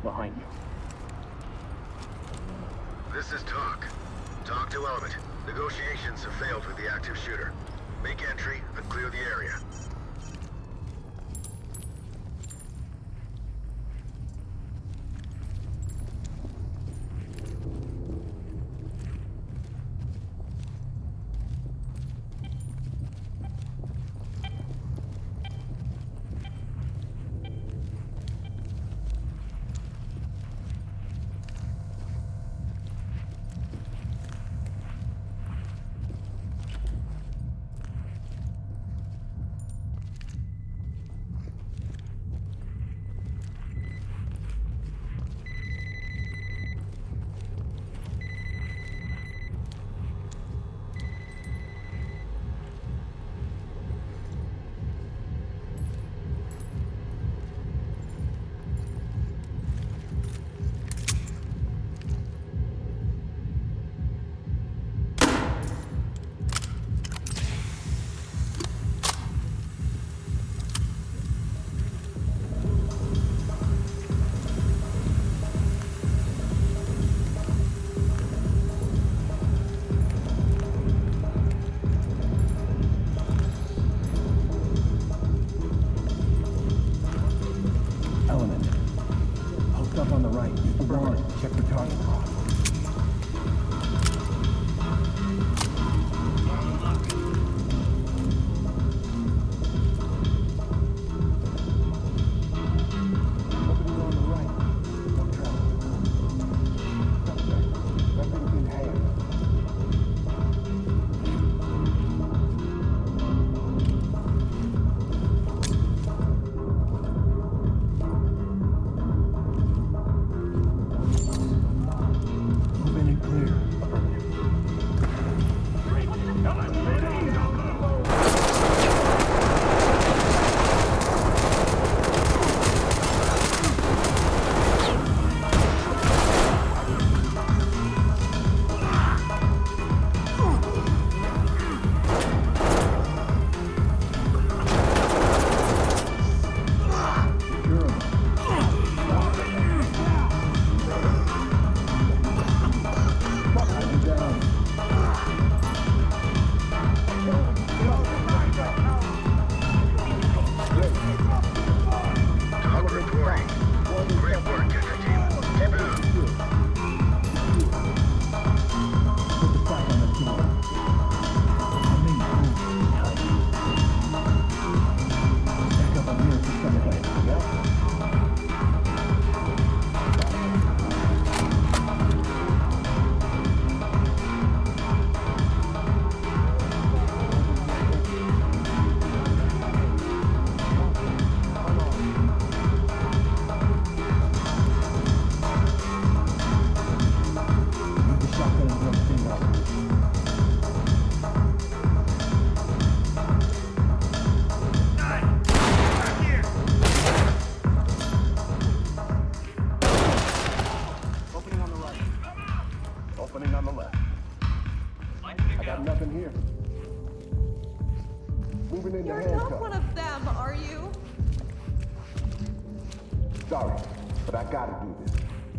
Behind you. This is Talk. Talk to Element. Negotiations have failed with the active shooter. Make entry and clear the area. Sorry, but I gotta do this.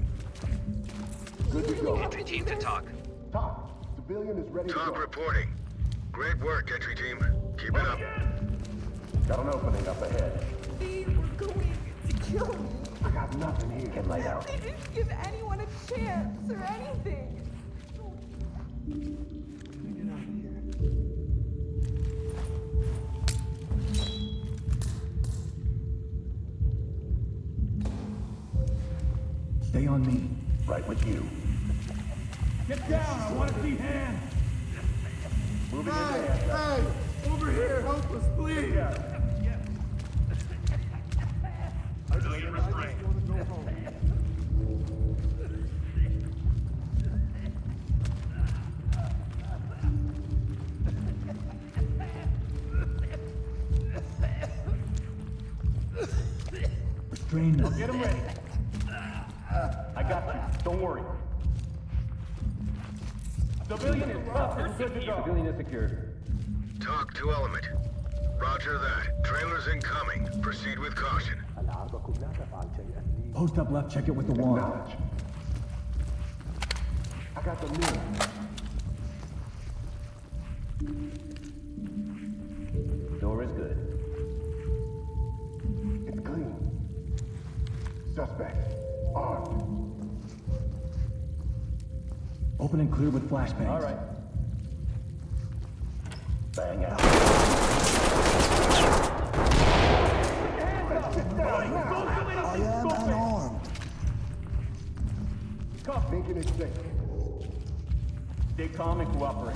Good to go. Entry team to Talk. Talk. Civilian is ready to Talk go. reporting. Great work, entry team. Keep it up. Got an opening up ahead. They were going to kill me. I got nothing here. Can lay down. They didn't give anyone a chance or anything. Get out of here. Stay on me. Right with you. Get down! I want to see hands! Moving in there. Hey! Over here! Help us, please! I just want to go home. Restrain them. Get him ready. I got you. Don't worry. Civilian is up. It's good to go. Civilian is secured. Talk to Element. Roger that. Trailers incoming. Proceed with caution. العرض كلها تفعل شيئا لي Post up left, check it with the wand. Acknowledge. I got the mirror. Door is good. It's clean. Suspect. Armed. Open and clear with flashbangs. All right. Bang out. I am unarmed. Making it safe. Stay calm and cooperate.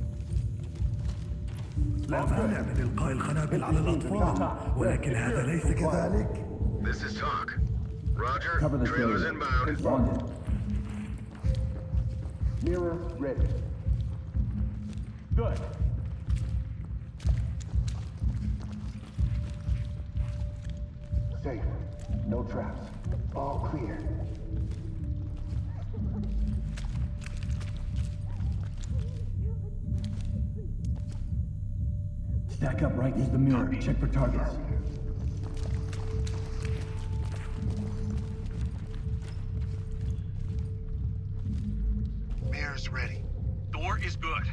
لا مانع من إلقاء القنابل على الأطفال ولكن هذا ليس كذلك. This is talk. Roger. Cover this Trailers area. inbound. Wanted. Mirror ready. Good. Safe. No traps. All clear. Stack up right, use the mirror. Check for targets. Mirror's ready. Door is good.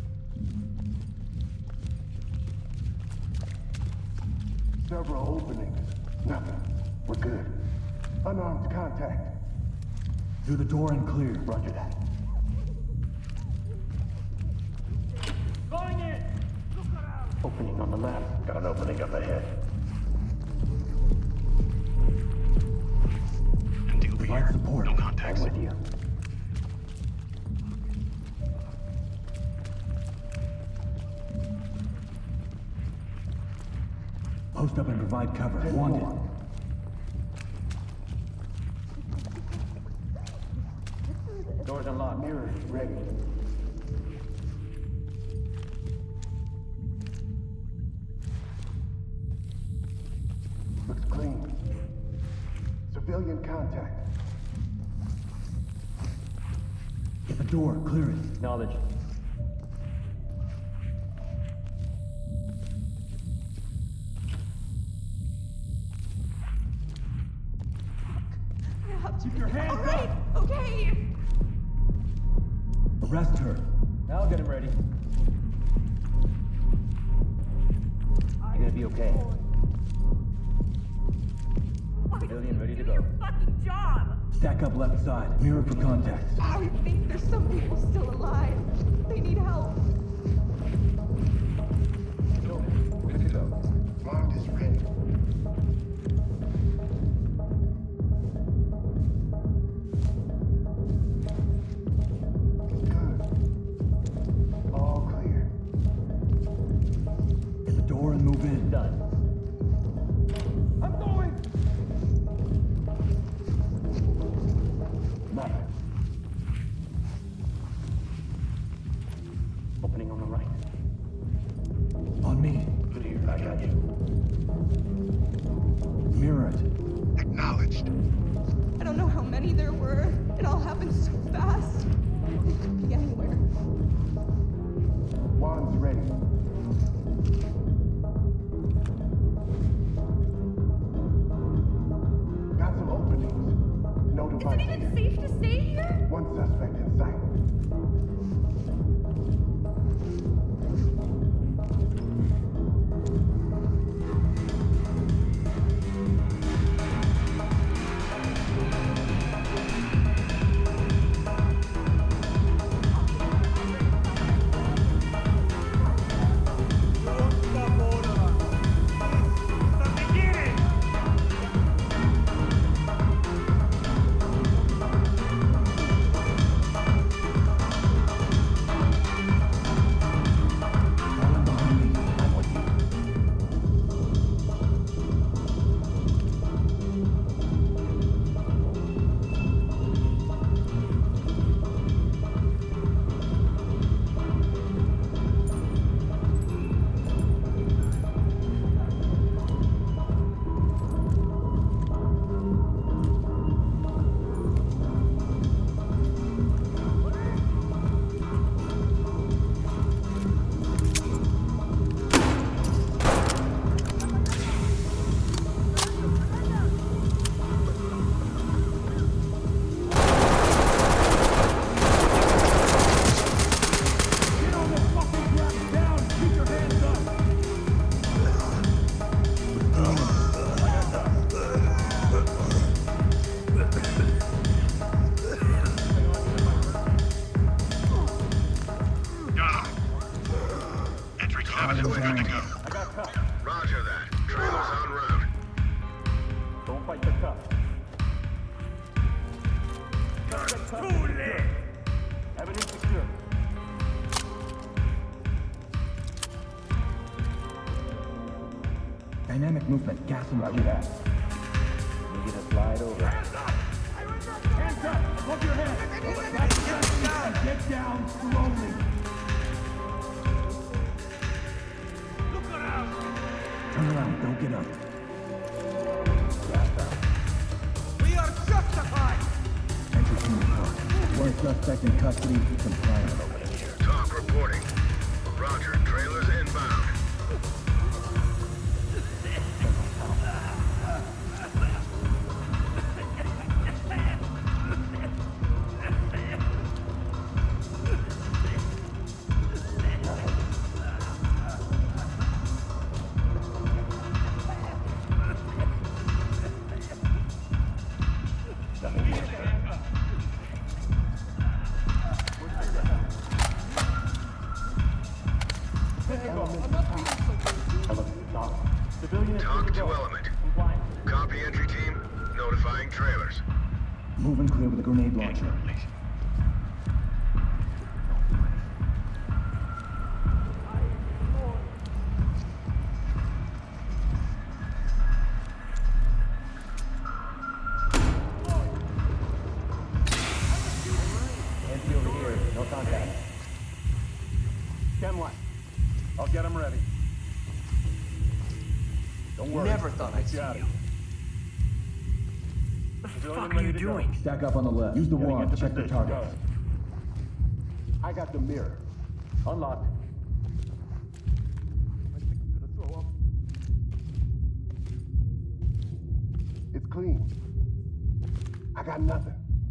Several openings. Nothing. We're good. Unarmed contact. Through the door and clear. Roger that. Going in. Opening on the left. Got an opening up ahead. Provide support. I'm with you. Post up and provide cover. Wanted. Doors unlocked. Mirror ready. Looks clean. Civilian contact. Get the door. Clear it. Acknowledge. I have to. Keep your hands All right, up. okay. Arrest her. Now get him ready. You're gonna be okay. Civilian ready to go. Fucking job. Stack up left side. Mirror for contacts. I think there's some people still alive. They need help. Good to go. Wand is ready. Good. All clear. Get the door and move in. Done. I'm going. Nothing. Opening on the right. On me. Clear. I got you. Mirror it. Acknowledged. I don't know how many there were. It all happened so fast. They could be anywhere. Wand's ready. Got some openings. No Is it device even here. safe to stay here? One suspect in sight. to go. I got cuffs. Roger that. Trailers en route. Don't fight the cuffs. Too late. Evidence secure. Dynamic movement. Gas and Roger that. You get a slide over. Hands up! Above your head! Get down slowly. Look around! Turn around. Don't get up. We are justified! Enter team talk. One suspect in custody. Compliant. Talk reporting. Roger. Trailers inbound. Civilian is Talk good to go. element. Compliant. Copy entry team. Notifying trailers. Moving clear with a grenade launcher. Anti over here. No contact. Chem light. I'll get him ready. Don't worry. Never thought I'd see Got it. you. What the fuck are you doing? Stack up on the left. Use the wand. Check the targets. I got the mirror. Unlocked. I think I'm gonna throw up. It's clean. I got nothing.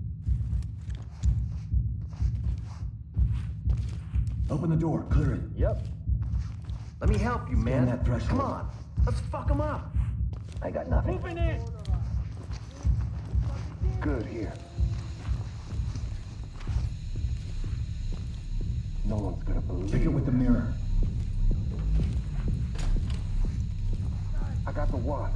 Open the door. Clear it. Yep. Let me help you, man. that threshold. Come on. Let's fuck him up. I got nothing. Moving in. Good here. No one's gonna believe Check it with the mirror. I got the wand.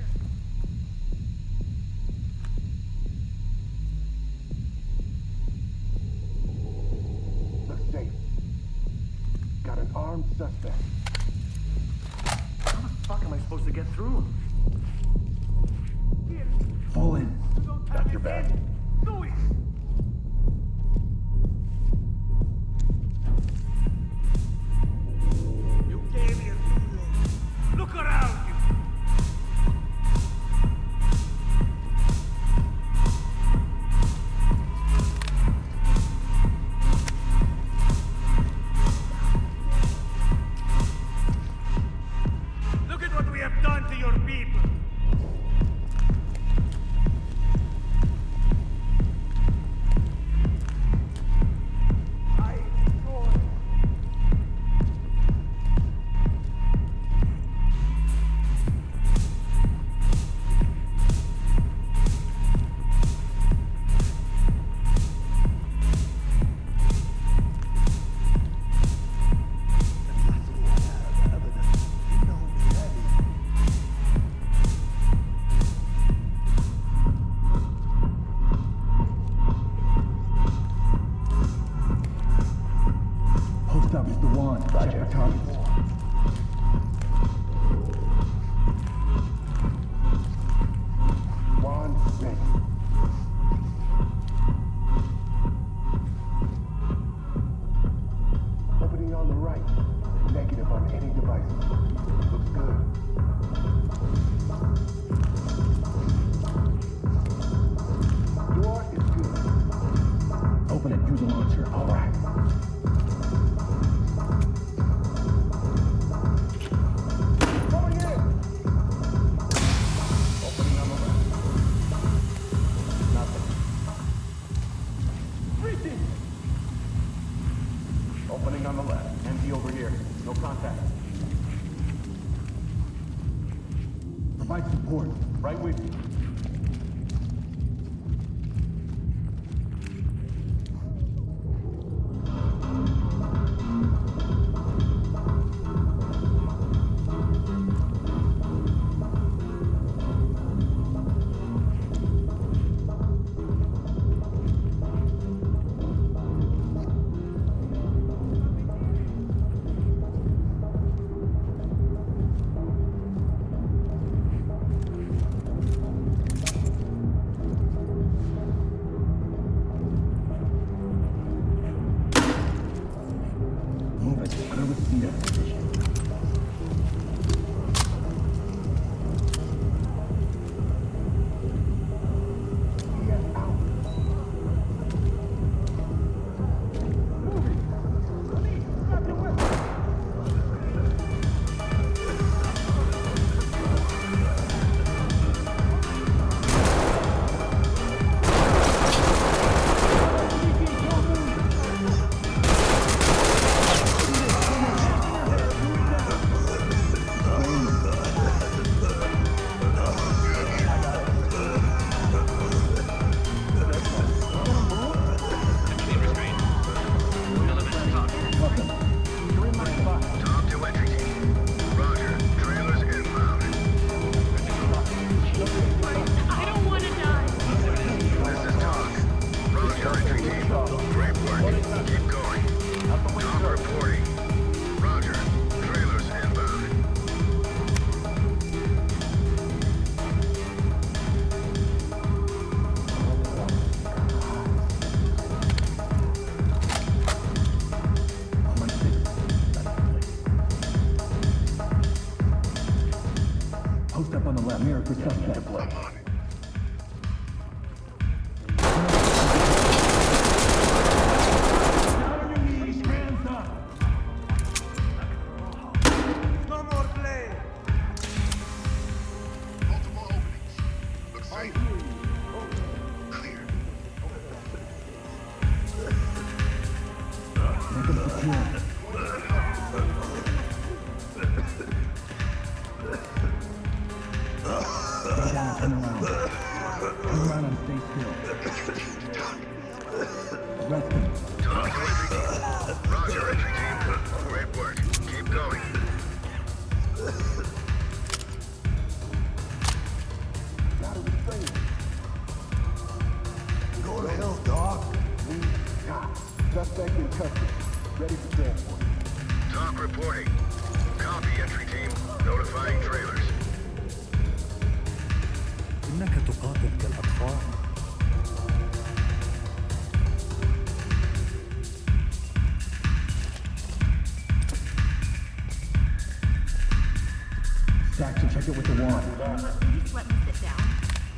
Looks safe. Got an armed suspect. How the fuck am I supposed to get through him? Fall in. Got your back. You came here too late. Look around you. Look at what we have done to your people. Post up. Use the wand. Check the targets. Wand ready. Opening on the right. Negative on any devices. Looks good. Door is good. Open it. Use the launcher. All right. Going in. Opening on the left. Nothing. Breaching! Opening on the left. Empty over here. No contact. Provide support. Right with you. up on the left. Mirror for suspect. Multiple openings. Looks safe. Clear. Make them secure. Go down, turn around. Turn around and stay still. Arrest him. Talk to entry team. Roger, entry team. Great work. Keep going. Gotta restrain him. Go to hell, dog. Suspect in custody. Ready for transport. Talk reporting. Copy, entry team. Notifying trailers. إنك تقاتل كالأطفال. Jackson, check it with the wand. Please let me sit down.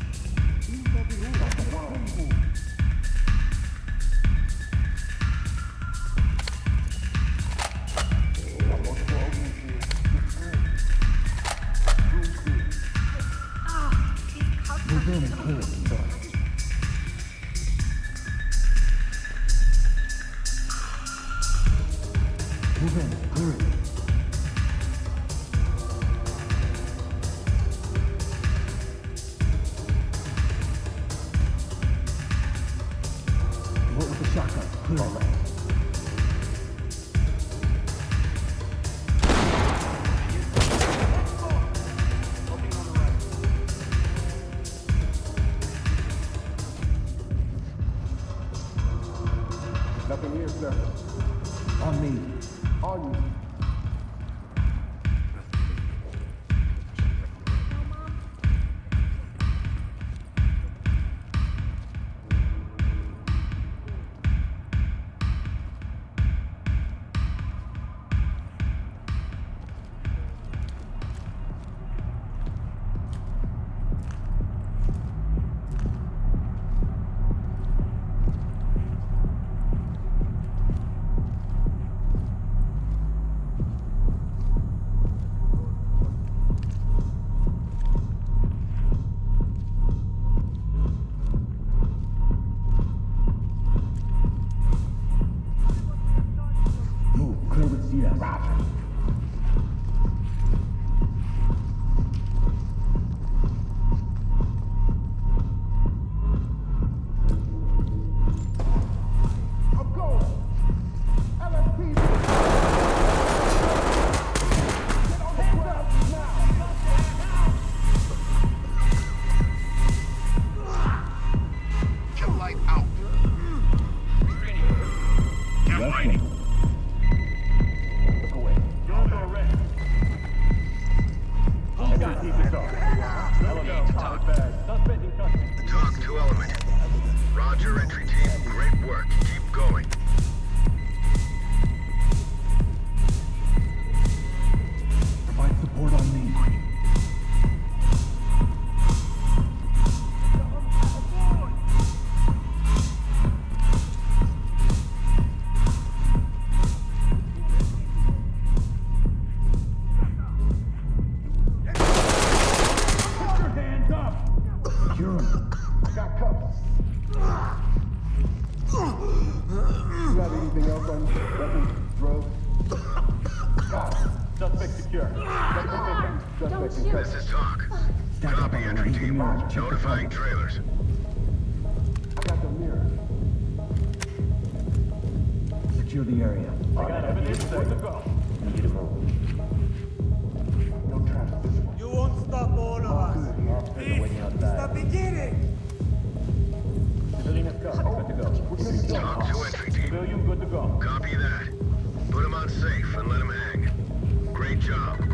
Move in and clear it. Move in, clear it. What with the shotgun? Clear it. Nothing here, sir. On me. On you. Move, clear with CS. Roger. I'm going. LSP. Get on the ground now. Kill light out. Get Arrest light. him. Look away. You're under arrest. Everyone keep it dark. Element, talk bad. Suspect in custody. Talk to element. Roger, entry team. Great work. Keep going. Provide support on me. Put your hands up. Secure him. I got cuffs. You have anything else on you? Weapons, drugs? Got it. Suspect secure. Suspect in This custody. is talk. Stack up Copy, on the entry right. team. Mirror. Check the Notifying cover. trailers. I got the mirror. Secure the area. I got evidence. Good to go. Need you to move. No traps visible. You won't stop all of us. Good here. Officers are waiting outside. The beginning. Civilian is covered. Good to go. We're good to go. Talk to entry team. Civilian good to go. Copy that. Put him on safe and let him hang. Great job.